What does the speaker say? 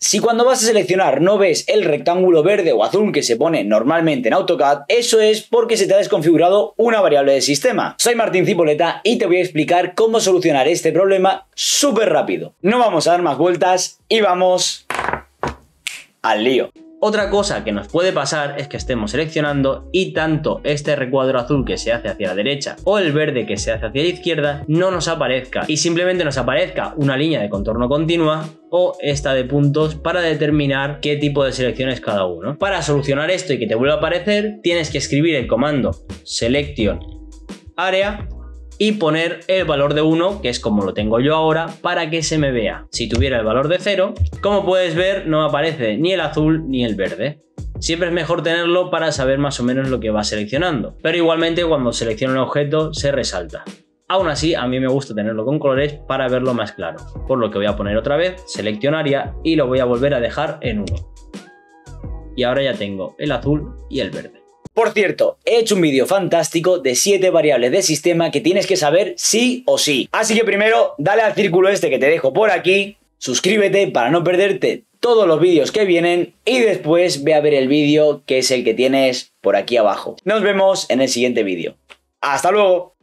Si cuando vas a seleccionar no ves el rectángulo verde o azul que se pone normalmente en AutoCAD, eso es porque se te ha desconfigurado una variable del sistema. Soy Martín Cipoleta y te voy a explicar cómo solucionar este problema súper rápido. No vamos a dar más vueltas y vamos al lío. Otra cosa que nos puede pasar es que estemos seleccionando y tanto este recuadro azul que se hace hacia la derecha o el verde que se hace hacia la izquierda no nos aparezca y simplemente nos aparezca una línea de contorno continua o esta de puntos para determinar qué tipo de selección es cada uno. Para solucionar esto y que te vuelva a aparecer, tienes que escribir el comando selection area y poner el valor de 1, que es como lo tengo yo ahora, para que se me vea. Si tuviera el valor de 0, como puedes ver, no me aparece ni el azul ni el verde. Siempre es mejor tenerlo para saber más o menos lo que vas seleccionando, pero igualmente cuando selecciono un objeto se resalta. Aún así, a mí me gusta tenerlo con colores para verlo más claro, por lo que voy a poner otra vez Selection Area y lo voy a volver a dejar en 1. Y ahora ya tengo el azul y el verde. Por cierto, he hecho un vídeo fantástico de 7 variables de sistema que tienes que saber sí o sí. Así que primero, dale al círculo este que te dejo por aquí, suscríbete para no perderte todos los vídeos que vienen y después ve a ver el vídeo que es el que tienes por aquí abajo. Nos vemos en el siguiente vídeo. ¡Hasta luego!